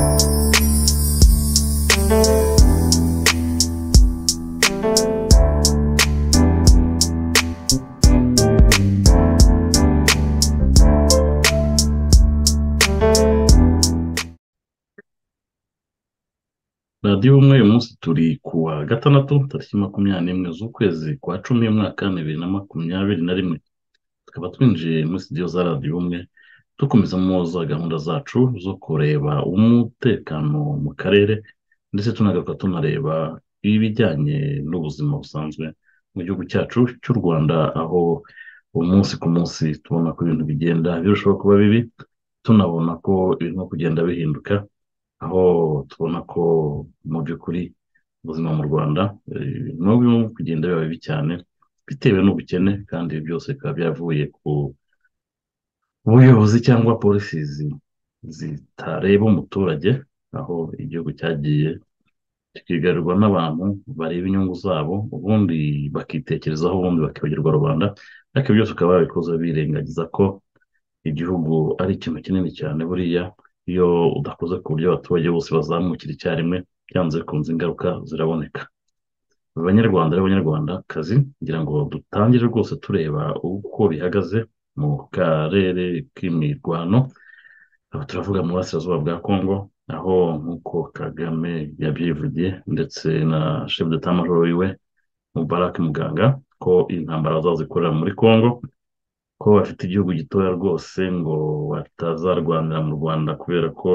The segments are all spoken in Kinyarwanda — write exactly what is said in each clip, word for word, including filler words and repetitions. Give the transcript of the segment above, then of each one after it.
radiyo umwe uyu munsi turi ku wa gatandatu tariki makumyabiri n'imwe z'ukwezi kwa cumi umwaka bibiri na makumyabiri na rimwe tukaba twinjiye muri studio za radiyo umwe dukomeza za gahunda zacu zo kureba umutekano mu karere ndetse tunagaruka tunareba ibijyanye n'ubuzima busanzwe mu gihugu cyacu cy'u Rwanda aho umunsi ku munsi tubona ko ibintu bigenda birushaho kuba bibi tunabona ko birimo kugenda bihinduka aho tubona ko mu by'ukuri ubuzima mu Rwanda nubwo birimo kugenda biba bibi cyane bitewe n'ubukene kandi byose bikaba byavuye ku buyobozi cyangwa polisi zitareba umuturage aho igihugu cyagiye kikigarirwa n'abantu bareba inyungu zabo ubundi bakitekerezaho ubundi bakibagirwa rubanda ariko byose ukaba babikoze birengagiza ko igihugu ari ikintu kinini cyane buriya iyo udakoze ku buryo abaturage bose bazamukira icyarimwe byanze bikunze ingaruka ziraboneka abanyarwanda n'abanyarwandakazi ngira ngo dutangire rwose tureba uko bihagaze mu karere k'imirwano aba turavuga mu burasirazuba bwa Congo aho nk'uko Kagame yabyivugiye ndetse na chef d'état major wiwe Mubarak Muganga ko intambara bazazikorera muri Congo ko bafite igihugu gitoya rwose ngo batazarwanira mu Rwanda kubera ko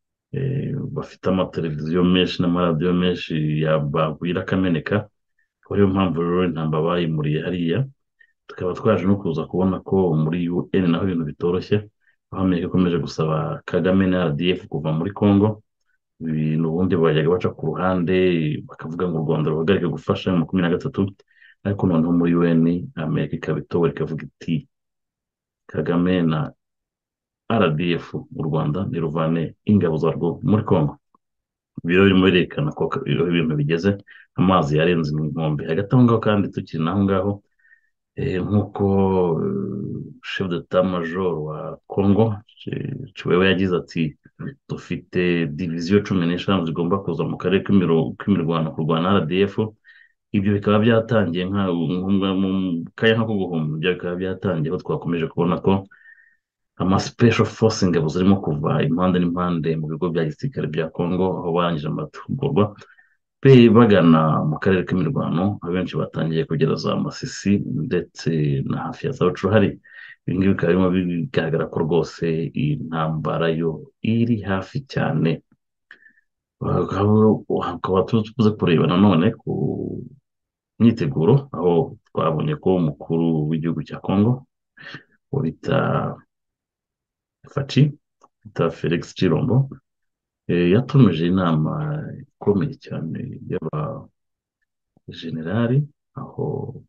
bafite amateleviziyo menshi n'amaradiyo menshi yabagwira akameneka ko ariyo mpamvu rero intambara bayimuriye hariya tukaba twaje no kuza kubona ko muri U N naho ibintu bitoroshye aho Amerika ikomeje gusaba Kagame na R D F kuva muri Congo ibintu ubundi bajyaga baca ku ruhande bakavuga ngo u Rwanda ruhagarike gufasha mu makumyabiri na gatatu ariko noneho muri U N Amerika ikabitobora ikavuga iti Kagame na R D F u Rwanda niruvane ingabo zarwo muri Congo biro birimo birerekana ko ibintu bigeze amazi yarenze inkombe hagati aho ngaho kandi tukiri naho ngaho nk'uko chef d'état major wa Congo Chiwewe yagize ati dufite diviziyo cumi n'eshanu zigomba kuza mu karere k'imirwano kurwana R D F ibyo bikaba byatangiye mu kanya nko guhumbya bikaba byatangiye aho twakomeje kubona ko ama special force ingabo zirimo kuva impande n'impande mu bigo bya gisirikare bya Congo aho barangije amahugurwa pe bagana mu karere k'imirwano abenshi batangiye kugera za Masisi ndetse na hafi ya za Rucuruhari ibi ngibi bikaba birimo bigaragara ko rwose iyi ntambara yo iri hafi cyane hakaba tuze kureba nanone ku myiteguro aho twabonye ko umukuru w'igihugu cya Congo bita Faci bita Felix Chilombo yatumije inama ikomeye cyane y'abajenerali aho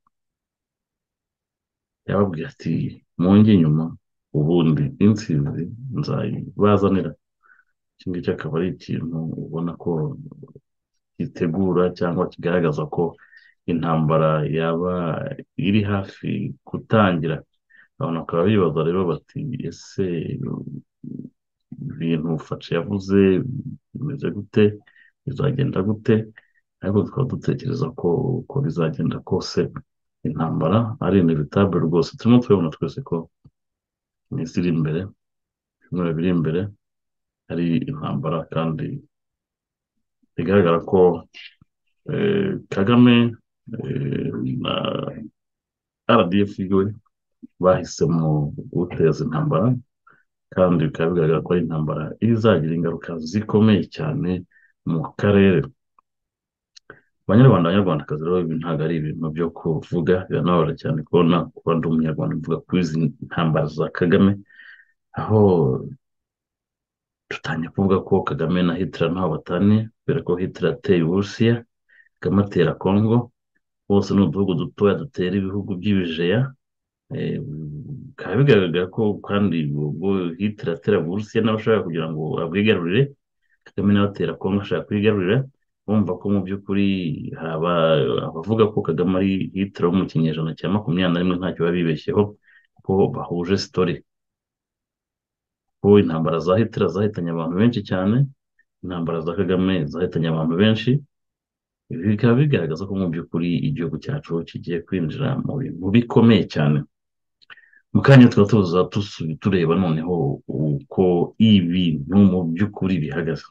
yababwiye ati munge inyuma ubundi intsinzi nzayibazanira iki ngiki akaba ari ikintu ubona ko gitegura cyangwa kigaragaza ko intambara yaba iri hafi gutangira abantu bakaba bibaza rero bati ese ibintu Faci yavuze bimeze gute bizagenda gute ariko tukaba dutekereza ko uko bizagenda kose intambara ari inevitable rwose turimo turabona twese ko iminsi iri imbere ibyumweru biri imbere ari intambara kandi bigaragara ko Kagame na R D F we bahisemo guteza intambara kandi bikaba bigaragara ko ari intambara izagira ingaruka zikomeye cyane mu karere abanyarwanda abanyarwandakazi rero ibi ntabwo ari ibintu byo kuvuga biranabara cyane kubona kuba ndi umunyarwanda mvuga kuri izi ntambara za Kagame aho tutanye kuvuga ko Kagame na Hitler ntaho bataniye kubera ko Hitler ateye Uburusiya Kagame atera Congo bose ni uduhugu dutoya dutera ibihugu by'ibijeya bikaba bigaragara ko kandi ubwo Hitler atera Uburusiya nawe ashaka kugira ngo abwigarurire Kagame nawe atera Congo ashaka kwigarurira bumva ko mu by'ukuri haba abavuga ko Kagame ari Hitler wo mu kinyejana cya makumyabiri na rimwe ntacyo baba bibeshyeho kuko bahuje story ko intambara za Hitler zahitanye abantu benshi cyane intambara za Kagame zahitanye abantu benshi. Ibi bikaba bigaragaza ko mu by'ukuri igihugu cyacu kigiye kwinjira mu bintu bikomeye cyane. Mu kanya tukaba tuza tusu- tureba noneho uko ibintu mu by'ukuri bihagaze.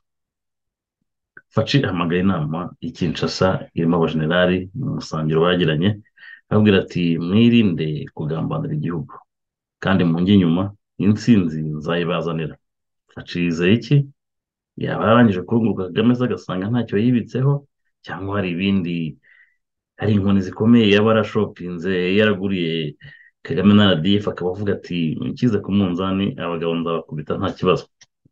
Faci ahamagaye inama i Kinshasa irimo abajenerali mu musangiro bagiranye, ababwira ati mwirinde kugambanira igihugu kandi munge inyuma intsinzi nzayibazanira. Faci yizeye iki? Yaba yarangije kurunguruka Kagame se agasanga ntacyo yibitseho, cyangwa hari ibindi, hari inkoni zikomeye yaba yarashopinze yaraguriye Kagame na R D F, akaba avuga ati nshyize ku munzani abagabo nzabakubita nta kibazo.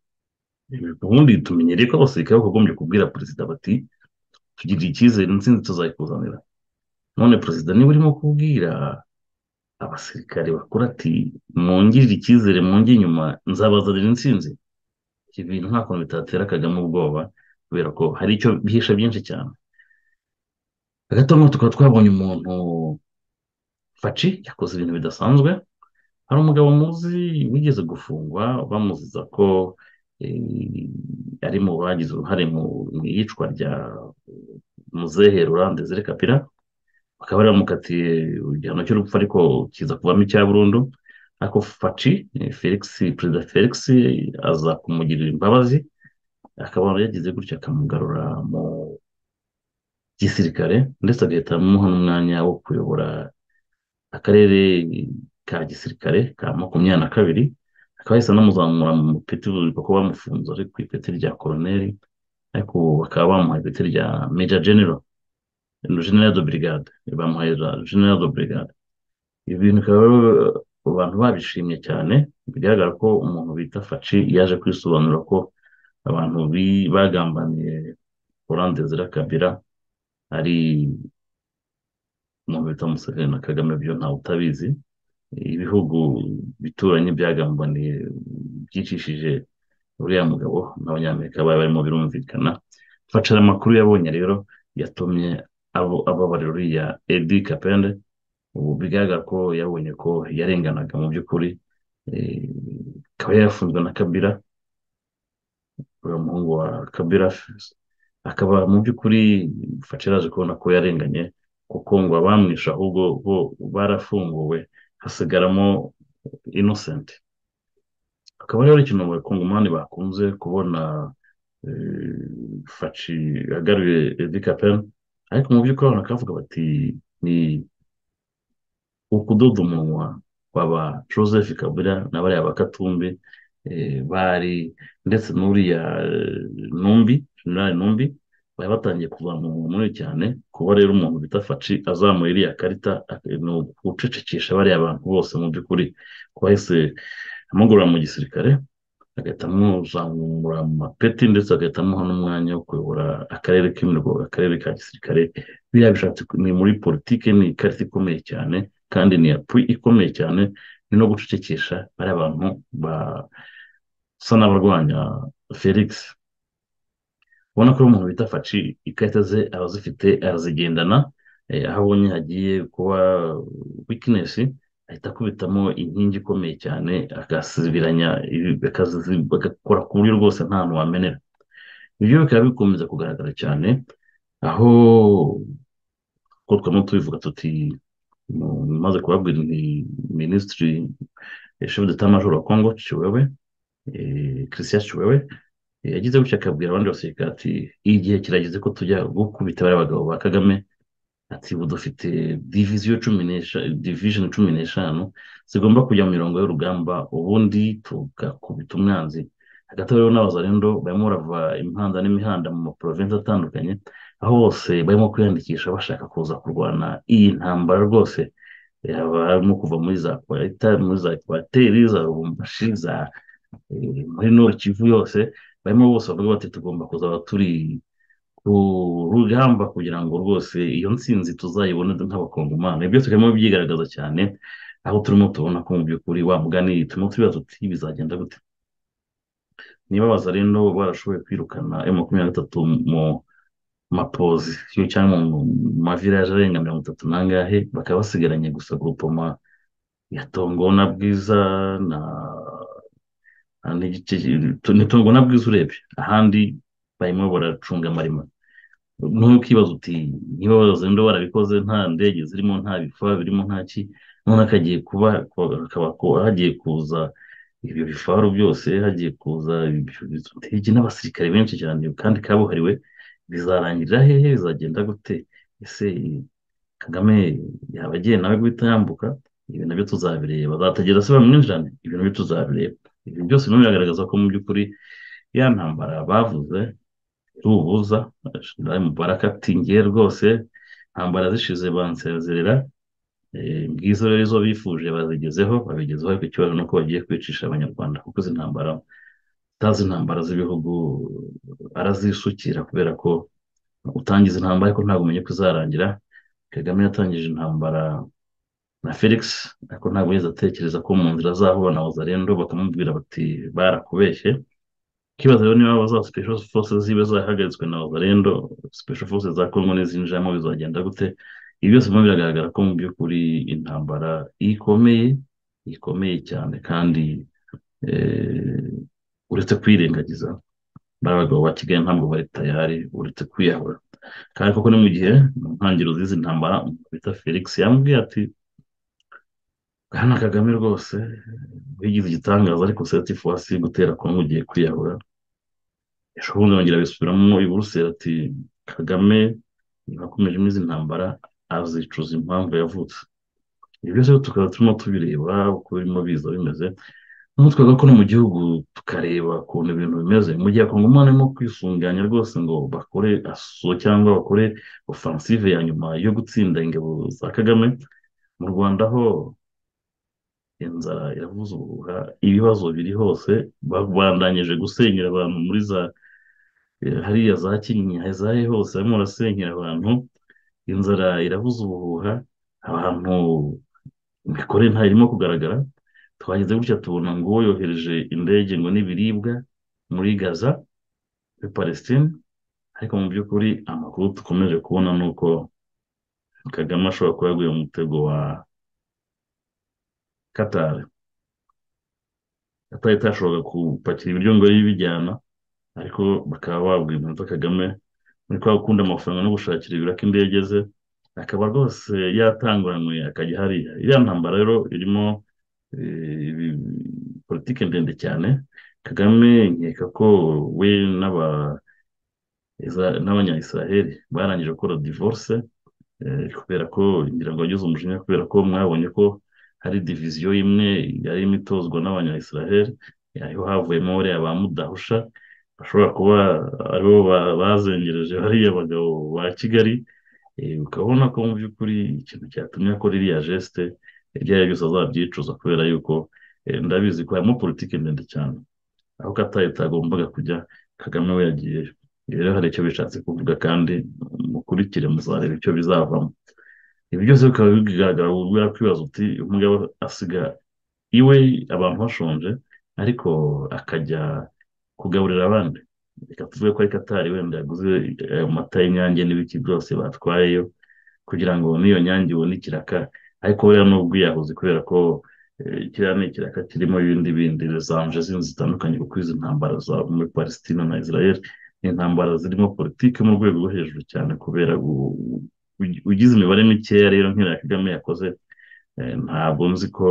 Ubundi tumenyereye ko abasirikare bakagombye kubwira perezida bati tugirire icyizere intsinzi tuzayikuzanira. None perezida niba urimo kubwira abasirikare bakuru ati mungirire icyizere munge inyuma nzabazanira intsinzi, ibyo bintu nta kuntu bitatera Kagame ubwoba, kubera ko hari icyo bihisha byinshi cyane. Hagati aho tukaba twabonye umuntu, Faci yakoze ibintu bidasanzwe. Hari umugabo muzi wigeze gufungwa bamuziza ko eh, ari mu bagize uruhare mu mu iyicwa rya Muzehe Laurent Desire Kabila, bakaba bari bamukatiye igihano cy'urupfu ariko kiza kuvamo icya burundu. Ariko Faci, eh, Felix, perezida Felix aza kumugirira imbabazi, akaba yagize gutya akamugarura mu gisirikare ndetse agahita amuha n'umwanya wo kuyobora akarere ka gisirikare ka makumyabiri na kabiri. Akaba yahise anamuzamura mu peti kuko bamufunze ari ku ipeti rya koroneri, ariko ubu bakaba bamuhaye ipeti rya Major General, General de Brigade, bamuhaye General de Brigade. Ibi bintu bikaba abantu babishimye cyane, bigaragara ko umuntu bita Faci yaje kwisobanura ko abantu bi- bagambaniye Laurent Desire Kabila ari umuntu bita Museveni na Kagame, byo ntawe utabizi. Ibihugu bituranye byagambaniye byicishije uriya mugabo n'abanyamerika bari barimo birumvikana. Faci amakuru yabonye rero yatumye abo ababarira uriya Edi Kapende. Ubu bigaragara ko yabonye ko yarenganaga mu by'ukuri, eh, akaba yarafunzwe na Kabila, uriya muhungu wa Kabila, akaba mu by'ukuri Faci yaraje kubona ko yarenganye, kuko ngo abamwishe ahubwo bo barafunguwe hasigaramo innocent. Akaba rero ari ikintu abakongomani bakunze kubona, eh, Faci agaruye Edi Kapende, ariko mu by'ukuri abantu bakavuga bati ni ukudoda umunwa kwaba Joseph Kabila na bariya Bakatumbi, eh, bari ndetse n'uriya eh, Numbi, General Numbi, bari batangiye kuzamura muri cyane. Kuba rero umuntu bita Faci azamuye iriya karita, ak- ni ugucecekesha bariya bantu bose mu by'ukuri, kuba yahise amugorora mu gisirikare, agahita amuzamura mu mapeti ndetse agahita amuha n'umwanya wo kuyobora akarere k'imirwa, akarere ka gisirikare. Biriya bishatse ku- ni muri politiki, ni ikarita ikomeye cyane kandi ni apui ikomeye cyane, ni no gucecekesha bariya bantu basa n'abarwanya Felix. Ubona ko umuntu bita Faci ikarita ze aba azifite arazigendana, eh, aho abonye hagiye kuba weakness ahita akubitamo inkingi ikomeye cyane, agasibiranya ibi- akazi- agakora ku buryo rwose nta hantu wamenera. Ibyo bikaba bikomeza kugaragara cyane, aho ko twamo tubivuga tuti mu- maze kubabwira ni minisitiri, eh, chef d'état major wa Congo Chiwewe, eh, Christian Chiwewe, eh, yagize gutya akabwira abandi basirikare ati igihe kirageze ko tujya gukubita bariya bagabo ba Kagame. Ati ubu dufite diviziyo cumi n'eshanu, division cumi n'eshanu zigomba kujya mu mirongo y'urugamba, ubundi tugakubita umwanzi. Hagati aho rero n'abazarendo barimo barava imihanda n'imihanda mu maprovinsi atandukanye, aho bose barimo kwiyandikisha bashaka kuza kurwana iyi ntambara rwose. Yaba barimo kuva muri za Kwaita, muri za Ekwateri, za Lubumbashi, za eh, muri Nord Kivu yose, barimo bose bavuga bati tugomba kuzaba turi ku rugamba kugira ngo rwose iyo ntsinzi tuzayibone nk'abakongomani. Ibyo turimo byigaragaza cyane, aho turimo tubona ko mu by'ukuri wa mugani turimo tubibaza tuti bizagenda gute. Niba abazarendo barashoboye kwirukana M makumyabiri na gatatu mu mapozisiyo cyangwa mu mavilaje arenga mirongo itatu n'angahe, bakaba basigaranye gusa grupoma ya Tongo na Bwiza na na n'igice ni Tongo na Bwiza urebye ahandi barimo baracunga amarima. Ntukibaza uti niba wazenda warabikoze nta ndege zirimo nta bifa birimo nta ki, none akagiye kuba hakaba ko- hagiye kuza ibyo bifaru byose, hagiye kuza ibyo- izo ndege n'abasirikare benshi cyane kandi kabuhariwe, bizarangirira hehe, bizagenda gute? Ese Kagame yaba agiye nawe guhita yambuka? Ibi nabyo tuzabireba, bazategera se bamwinjirane? Ibi nabyo tuzabireba. Ibi byose birimo biragaragaza ko mu by'ukuri ya ntambara bavuze rubuza Jenerali Mubaraka ati ngiye rwose ntambara zishize bansezerera. Eh, ngizo rero izo bifuje bazigezeho, babigezeho, ariko ikibazo ni uko bagiye kwicisha abanyarwanda, kuko izi ntambara utazi intambara z'ibihugu arazisukira, kubera ko utangiza intambara ariko ntabwo umenye ko izarangira. Kagame yatangije intambara na Felix, ariko ntabwo yigeze atekereza ko mu nzira azahura na Wazalendo bakamubwira bati barakubeshye. Ikibazo rero niba za special forces zibe zahagaritswe na Wazalendo, special forces za Congo nizinjiramo bizagenda gute? Ibi byose birimo biragaragara ko mu by'ukuri intambara ikomeye, ikomeye cyane, kandi eh, uretse kwirengagiza bariya bagabo ba Kigali ntabwo bari tayari, uretse kwiyahura. Kandi koko ni mu gihe mu ntangiriro z'izi ntambara umuntu bita Felix yambwiye ati Bwana Kagame rwose wigize igitangaza, ariko seti fuwasi gutera Kongo ugiye kwiyahura. Ejo bundi bongera bisubiramo i Buruseli ati Kagame niba akomeje muri izi ntambara azicuza impamvu yavutse. Ibi byose rero tukaba turimo tubireba uko birimo biza bimeze, noneho twagaruka no mu gihugu tukareba ukuntu ibintu bimeze mu gihe Kongomani arimo kwisunganya rwose ngo bakore aso cyangwa bakore ofansive ya nyuma yo gutsinda ingabo za Kagame. Mu Rwanda ho inzara iravuza ubuhuha, ibibazo biri hose, babandanyije gusenyera abantu muri za eh, hariya za Kinyinya zahe hose barimo barasenyera abantu, inzara iravuza ubuhuha, abantu imikorere ntayo irimo kugaragara. Twageze gutya tubona ngo yohereje indege ngo n'ibiribwa muri Gaza, muri Palestine, ariko mu by'ukuri amakuru dukomeje kubona ni uko Kagame ashobora kuba yaguye mu mutego wa Qatar. Qatar itashoboraga gupakira ibiryo ngo yibijyana, ariko bakaba babwira umuntu Kagame muri kwa gukunda amafaranga no gushakira ibiraka indege ze, akaba rwose yatanguranywe akajya hariya. Iriya ntambara rero irimo eh, ibi- politiki ndende cyane. Kagame nkeka ko we n'aba Isra- n'abanya-Israheli barangije gukora divorce, eh, kubera ko ngira ngo yagize umujinya, kubera ko mwabonye ko hari diviziyo imwe yarimo itozwa n'abanya-Israheli, ariho havuyemo bariya ba Mudahusha bashobora kuba aribo ba- bazengereje bariya bagabo ba Kigali. Eh, ukabona ko mu by'ukuri ikintu cyatumye akora iriya geste ibyo ari byo byose azabyicuza, kubera yuko eh, ndabizi ko harimo politiki ndende cyane, aho Qatar itagombaga kujya, Kagame we yagiyeyo. Ibi rero hari icyo bishatse kuvuga, kandi mukurikire muzareba icyo bizavamo. Ibi byose bikaba bigaragara kubera kwibaza uti umugabo asiga iwe abantu bashonje, ariko akajya kugaburira abandi. Reka tuvuge ko ari Qatar wenda yaguze ayo mata y'Inyange n'ibiki byose batwayeyo kugira ngo n'iyo Nyange ibone ikiraka, ariko buriya ni ubwiyahuzi, kubera ko eh, kiriya ni ikiraka kirimo ibindi bindi zanje zindi zitandukanye, kuko izi ntambara za muri Palestina na Israel ni intambara zirimo politiki mu rwego rwo hejuru cyane, kubera gu- u- ugize imibare mikeya rero nk'iriya Kagame yakoze, eh, ntabwo nzi ko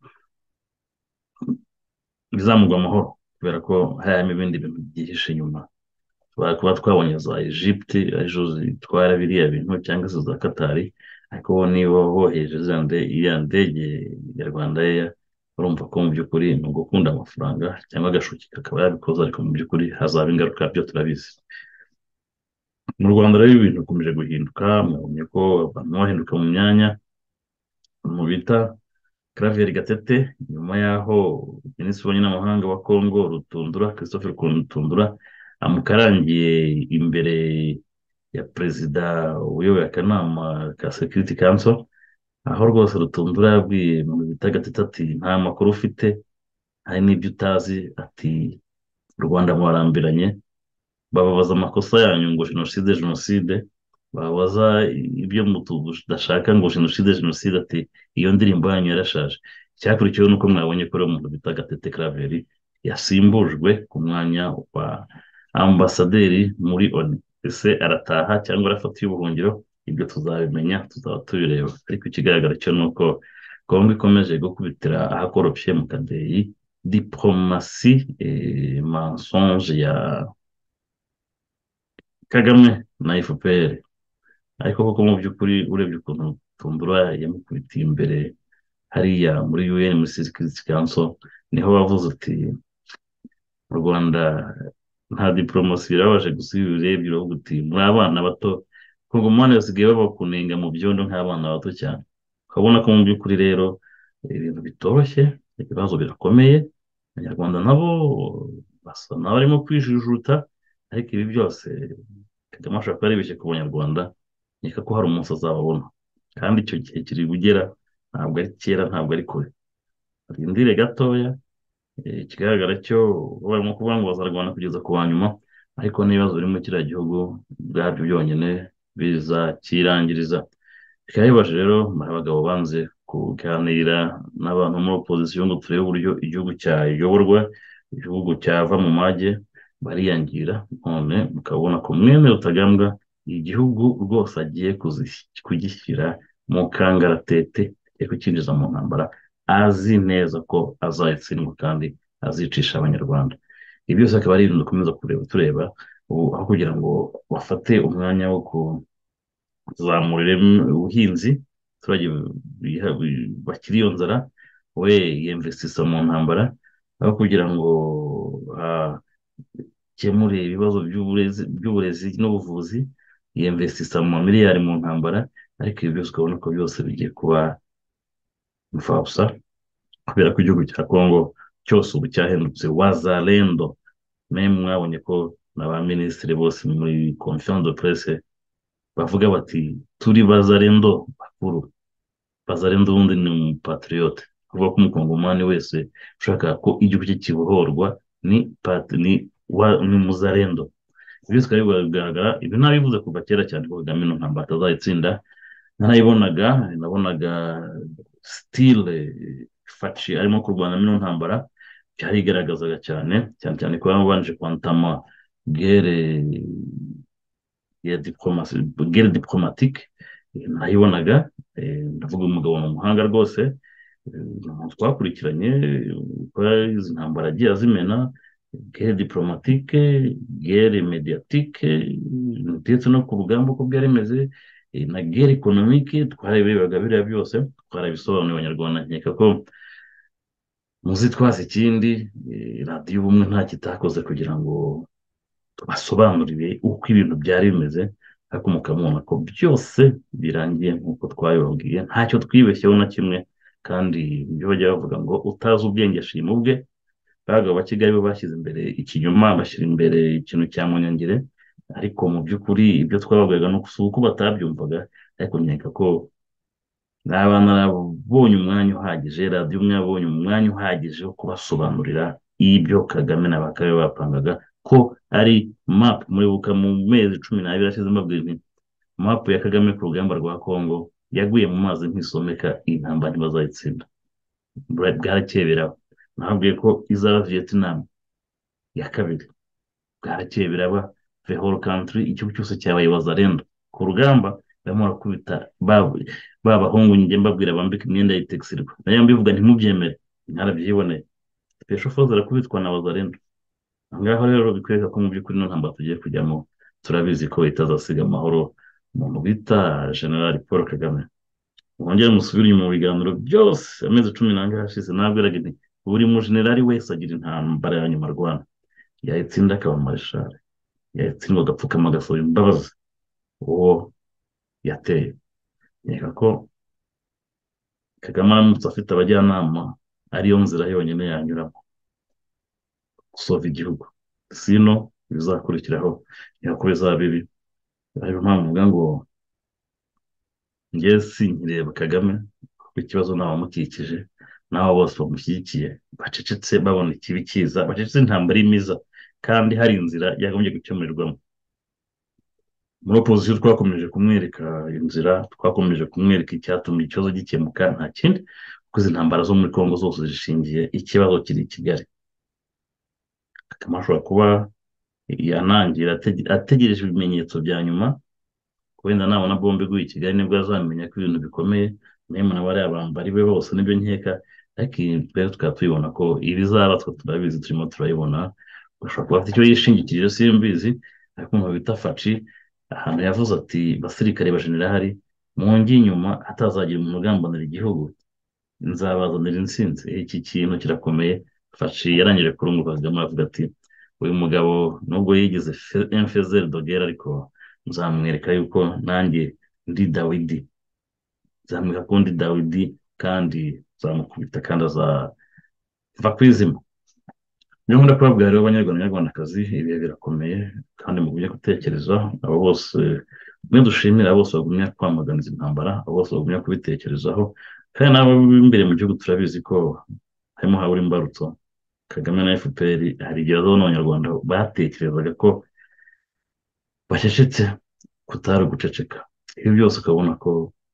bizamugwa amahoro, kubera ko harimo ibindi bintu byihishe inyuma. Twari kuba twabonye za Egypte arizo zitwara biriya bintu, cyangwa se za Katari, ariko bo niba bohereje ziriya nde- iriya ndege ya Rwanda Air, urumva ko mu by'ukuri ni ugukunda amafaranga cyangwa agashuki kakaba yabikoze, ariko mu by'ukuri hazaba ingaruka, byo turabizi. Mu Rwanda rero ibintu bikomeje guhinduka, mwabonye ko abantu bahinduka mu myanya, mu bita Claver Gatete, nyuma y'aho Minisitiri w'Ububanyi n'Amahanga wa Congo Rutundura, Christophe Rutundura, amukarangiye imbere ya perezida uyoboye akanama ka Security Council, aho rwose Rutundura yabwiye mu bita Gatete ati nta makuru ufite, hari n'ibyo utazi, ati u Rwanda mwarambiranye, bababaza amakosa yanyu ngo jenoside jenoside, babaza ibyo mudashaka ngo jenoside jenoside, ati iyo ndirimbo yanyu yarashaje. Icyakurikiyeho ni uko mwabonye ko rero umuntu bita Gatete Claver yasimbujwe ku mwanya wa ambasaderi muri oni, ese arataha cyangwa arafata ubuhungiro? Ibyo tuzabimenya, tuzaba tubireba, ariko ikigaragara cyo ni uko kongo ikomeje gukubitira ahakoropye mu kadeyi diporomasi, eh, mensonge ya kagame na fpr. ariko koko mu by'ukuri urebye ukuntu tumbura yamukubitiye imbere hariya muri U N muri Security Council, niho wavuze uti mu Rwanda nta diporomasi birabaje, gusa iyo urebye uravuga uti muri abana bato, kuko umwana basigaye babakunenga mu byondo nk'abana bato cyane. ukabona ko mu by'ukuri rero ibintu bitoroshye, ibibazo birakomeye, abanyarwanda nabo basa n'abarimo kwijujuta, ariko ibi byose Kagame ashobora kuba yaribeshye ku banyarwanda, nkeka ko hari umunsi azababona, kandi icyo gihe kiri bugera, ntabwo ari kera, ntabwo ari kure. Barindire gatoya. Eh, ikigaragara cyo barimo kuvuga ngo bazarwana kugeza ku wa nyuma, ariko n'ibibazo biri muri kiriya gihugu ubwabyo byonyine bizakirangiriza. Bikaba bibaje rero, hari abagabo banze kuganira n'abantu muri opozisiyo ngo turebe uburyo igihugu cyayoborwa, igihugu cyava mu mage, bariyangira, none mukabona ko mwene Rutagambwa igihugu rwose agiye kuzi- kugishyira mu kangaratete, agiye kucyinjiza mu ntambara, azi neza ko azayitsindwa kandi azicisha abanyarwanda. Ibi byose akaba ari ibintu dukomeza kureba tureba ubu, aho kugira ngo bafate umwanya wo kuzamura ireme ubuhinzi, abaturage biha- bi- bakiri iyo nzara, we yemvesisa mu ntambara, aho kugira ngo akemure ibibazo by'uburezi by'uburezi n'ubuvuzi, yemvesisa mu mamiliyari mu ntambara, ariko ibi byose ukabona ko byose bigiye kuba imfabusa, kubera ko igihugu cya Kongo cyose ubu cyahindutse wazalendo. meme mwabonye ko na ba minisitiri bose muri conference de presse bavuga bati turi bazalendo bakuru. Bazalendo ubundi ni umupatriote, kuvuga ko umukongomani wese ushaka ko igihugu cye kibohorwa ni pat ni wa ni muzalendo. Ibi byose bikaba bigaragara, ibi nabivuze kuva kera cyane ko Kagame ino ntambara atazayitsinda. narayibonaga nabonaga style faci arimo kurwana n'ino ntambara, byarigaragazaga cyane cyane cyane ko babanje kwantama gere ya diplomasi, gere diplomatique. Eh, nayibonaga, eh, ndavuga umugabo ni umuhanga rwose, eh, ni umuntu twakurikiranye uko izi ntambara agiye azimena, gere diplomatique, gere mediatique, ndetse no ku rugamba uko byari bimeze, eh, na gere economique, twarabirebaga biriya byose, twarabisobanuriye abanyarwanda. nkeka ko muzi twazi ikindi, eh, radiyo ubumwe nta kitakoze kugira ngo tubasobanurire uko ibintu byari bimeze, ariko mukamubona ko byose birangiye nk'uko twabibabwiye, ntacyo twibeshyeho na kimwe. kandi ibyo bajya bavuga ngo utazi ubwenge ashima ubwe, abagabo ba Kigali bo bashyize imbere ikinyoma, bashyira imbere ikintu cya munyangire, ariko mu by'ukuri ibyo twababwiraga ni si uko batabyumvaga, ariko nkeka ko naba narabonye umwanya uhagije, radiyo umwe yabonye umwanya uhagije wo kubasobanurira ibyo Kagame na Bakame bapangaga, ko ari map. muribuka mu mezi cumi n'abiri ashize mbabwira nti map ya Kagame ku rugamba rwa Kongo yaguye mu mazi nk'isomeka, iyi ntambara ntibazayitsinda. Bwa- bwarakeye biraba. Nababwiye ko izaba Vietnam ya kabiri, bwarakeye biraba. The whole country, igihugu cyose cyabaye wazalendo ku rugamba, barimo barakubita ba ba bahungu njye mbabwira bambika imyenda y'itexirwa, nayo mbivuga ntimubyemere, mwarabyiboneye. Special force arakubitwa na wazalendo. Aha ngaha rero bikwereka ko mu by'ukuri ino ntambara tugiye kujyamo, turabizi ko itazasiga amahoro umuntu bita General Paul Kagame. Mwongere musubire inyuma mu biganiro byose amezi cumi n'angahe hashize, nabwiraga nti buri mujenerali wese agira intambara ya nyuma arwana, yayitsinda akaba marshal, yatsindwa agapfukama agasaba imbabazi uwo yateye. nkeka ko Kagame aramutse afite abajyanama, ariyo nzira yonyine yanyuramo gusova igihugu, sino ibizakurikiraho nkeka ko bizaba bibi. ariyo mpamvu mvuga ngo njye sinkireba Kagame, kuko ikibazo ni abamukikije, n'abo bose bamushyigikiye bacecetse babona ikibi kiza, bacecetse intambara imiza, kandi hari inzira yagombye gukemurirwamo. Muri opozisiyo twakomeje kumwereka inzira, twakomeje kumwereka icyatuma ikibazo gikemuka, nta kindi, kuko izi ntambara zo muri Kongo zose zishingiye, ikibazo kiri i Kigali. Kagame ashobora kuba yanangira atege- ategereje ibimenyetso bya nyuma, wenda nabona bombe iguye i Kigali nibwo azamenya ko ibintu bikomeye, nawe nawe ari abambari be bose nibyo nkeka, ariko iyi twari tukaba tubibona ko ibizaba twe turabizi turimo turayibona. Bashobora kuba afite icyo yishingikirije simbizi, ariko umuntu bita Faci ahantu yavuze ati basirikare ba jenerali mwongeye inyuma hatazagira umuntu ugambanira igihugu, nzabazanira intsinzi. Iki kintu kirakomeye. Faci yarangije kurunguka Kagame avuga ati uyu mugabo nubwo yigize enfezeri dogera ariko nzamwereka yuko nanjye ndi Dawidi, nzamwereka ko ndi Dawidi kandi nzamukubita kandi azava ku izima. Niyo nkunda kubabwira rero abanyarwanda n'abanyarwandakazi, ibihe birakomeye kandi mugumye gutekereza. Abo bose mwe dushimira, abo bose bagumye kwamagana izi ntambara, abo bose bagumye kubitekerezaho, kandi n'abo b'imbere mu gihugu turabizi ko harimo habura imbarutso. Kagame na F P R hari igihe bazabona abanyarwanda batekerezaga ko bacecetse kutari uguceceka. Ibi byose ukabona ko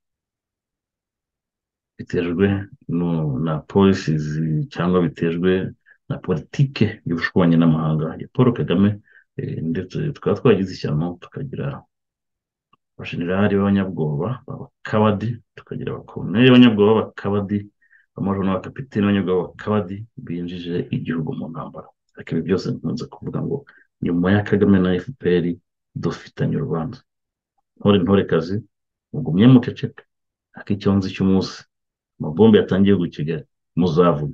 bitejwe no- na polisi cyangwa bitejwe na politike y'ubushwanyi n'amahanga ya Paul Kagame. Eh, ndetse tukaba twagize ishyano tukagira abajenerali b'abanyabwoba b'abakabadi, tukagira abakoloneli b'abanyabwoba b'abakabadi, amajoro n'abakapiteni b'abanyabwoba b'abakabadi binjije igihugu mu ntambara. Ariko ibi byose nkunze kuvuga ngo nyuma ya Kagame na F P R dufitanye urubanza. Ntore ntorekazi mugumye muceceka, ariko icyo nzi cy'umunsi amabombe yatangiye ku Kigali muzavuga.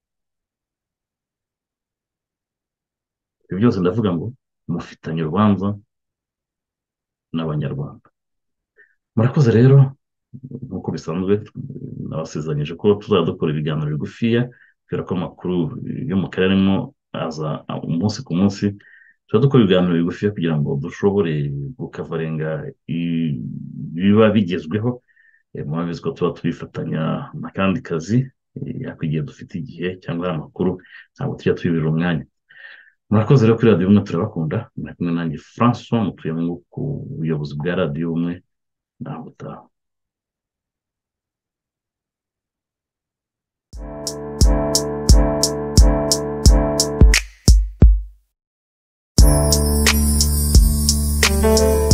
Ibi byose ndavuga ngo mufitanye urubanza n'abanyarwanda. Murakoze rero, nk'uko bisanzwe nabasezeranyije ko tuzajya dukora ibiganiro bigufiya, kubera ko amakuru yo mu karere arimo aza umunsi ku munsi. Tuzajya dukora ibiganiro bigufiya kugira ngo dushobore gukavarenga ibiba bigezweho. Eh, murabizi ko tuba tubifatanya n'akandi kazi, eh, ariko igihe dufite igihe cyangwa hari amakuru ntabwo tujya tubibira umwanya. Murakoze rero kuri radiyo ubumwe turabakunda, muri kumwe nanjye Francois Mutuyemungu ku buyobozi bwa radiyo ubumwe. Naho utaha. Thank you.